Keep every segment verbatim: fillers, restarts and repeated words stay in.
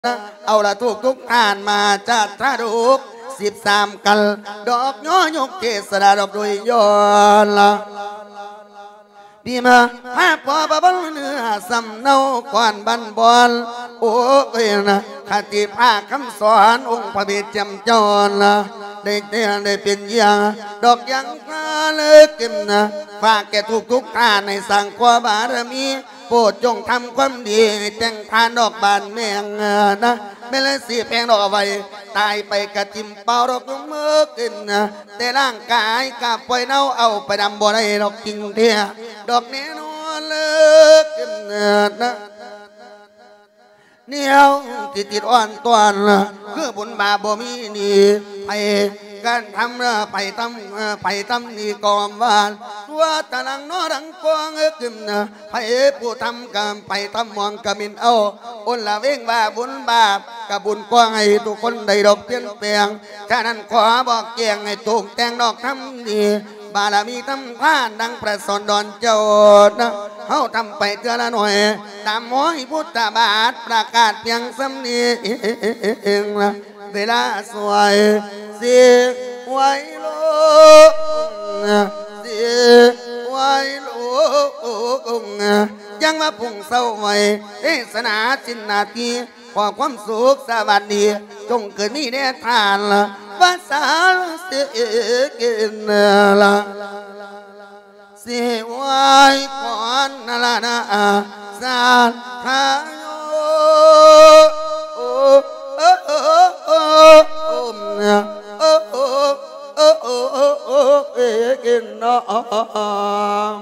เอาละทุกทุกอ่านมาจัดทาดุกสิบสามกันดอกย้อยกเกษดาดอกดุยย้อนละพี่มาพาพอบบัลเนื้อสำเนาควันบันบอลโอ้ยนะคติภาคำสอนองค์พระบิดจำจรละได้เตียได้เป็นยังดอกยังพาเลิกกินนะฝากแก่ทุกทุกท่านในสังขวาบารมีโปรดจงทำความดีแต่งทานดอกบานแมงนะไม่เลยสีแพงดอกไว้ตายไปกระจิมเป่าดอกมือกินนะแต่ร่างกายกับปล่อยเน่าเอาไปดำบ่ได้ดอกจริงเทียดอกแน่นอนเลิกกินนะเหนียวติดติดอ่อนตวนคือบุญบาบ่มีนี่ไปการทำไปทำไปทำนี่กอมวานตัวตะลังนอดังกวางเกิมนะไปผู้ทำกรรมไปทำมองกมินเอาอุละเวงบาบุญบาปกับบุญกวางให้ทุกคนได้ดอกเปลี่ยนแปลงฉะนั้นขอบอกแจงให้ถูกแต่งดอกทำดีบารมีทำท่านดังประสอนดอนเจ้านะเขาทำไปเท่าละหน่อยตามหมอยพุทธบาทประกาศเพียงสำเนียงนะเวลาสวยเสียไว้โลเสียไว้โลยังมาพุ่งเศร้าไว้เทศนาจินนาทีขอความสุขสวัสดีจงเกิดมีแน่ทานละภาษาเสียกินละเสียไว้ก่อนนั่นละนะสาธาโยโอ้โอ้โอ้โอ้โอ้โอ้โอ้โอ้โอ้โอ้เอกินน้อ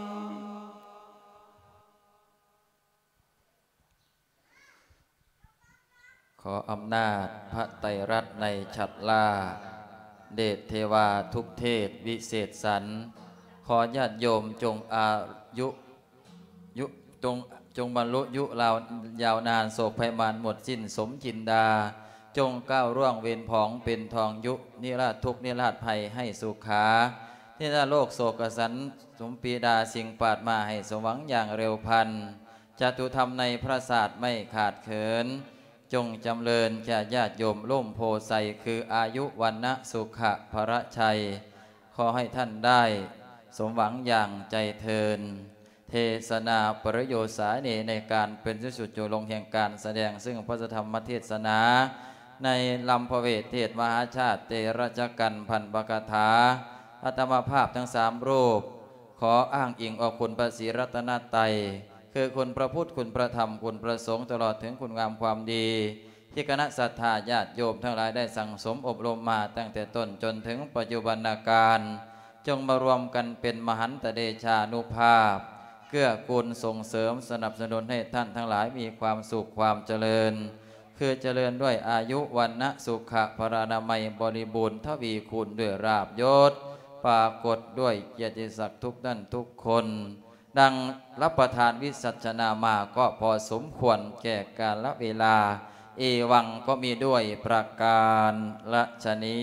ขออำนาจพระไตรรัตน์ในฉัตรลาเดชเทวาทุกเทศวิเศษสรรขอญาติโยมจงอายุยุจงจงบรรลุยุราวยาวนานโศกภัยมานหมดสิ้นสมจินดาจงก้าวร่วงเวียนผองเป็นทองยุนิราชทุกนิราชภัยให้สุขาที่ถ้าโลกโศกสันสมปีดาสิ่งปาดมาให้สมหวังอย่างเร็วพันจตุธรรมในพระศาสตร์ไม่ขาดเขินจงจำเริญจะญาติโยมร่มโพไซคืออายุวันนะสุขะพระชัยขอให้ท่านได้สมหวังอย่างใจเทินเทศนาประโยชน์สาเนในการเป็นที่สุดจุลงแห่งการแสดงซึ่งพระธรรมเทศนาในลำพเวทเทศมหาชาติเตระจกันพันปกถาอัตมภาพทั้งสามรูปขออ้างอิงออกคุณพระศรีรัตนตรัยคือคุณพระพุทธคุณพระธรรมคุณพระสงฆ์ตลอดถึงคุณงามความดีที่คณะศรัทธาญาติโยมทั้งหลายได้สั่งสมอบรมมาตั้งแต่ต้นจนถึงปัจจุบันการจงมารวมกันเป็นมหันตเดชานุภาพเกื้อกูลส่งเสริมสนับสนุนให้ท่านทั้งหลายมีความสุขความเจริญคือเจริญด้วยอายุวันนะสุขะพรานามัยบริบูรณ์ทวีคูณด้วยราบยศปรากฏด้วยเกียรติศักดิ์ทุกท่านทุกคนดังรับประทานวิสัชนามาก็พอสมควรแก่กาลเวลาเอวังก็มีด้วยประการละชนี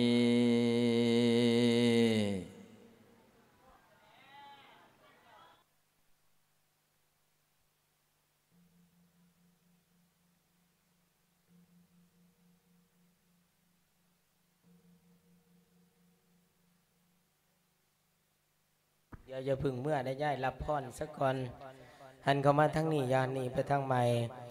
เดี๋ยวจะพึ่งเมื่อได้ย่ายรับพรสักก่อนหันเข้ามาทั้งนี้ยานนี้ไปทางใหม่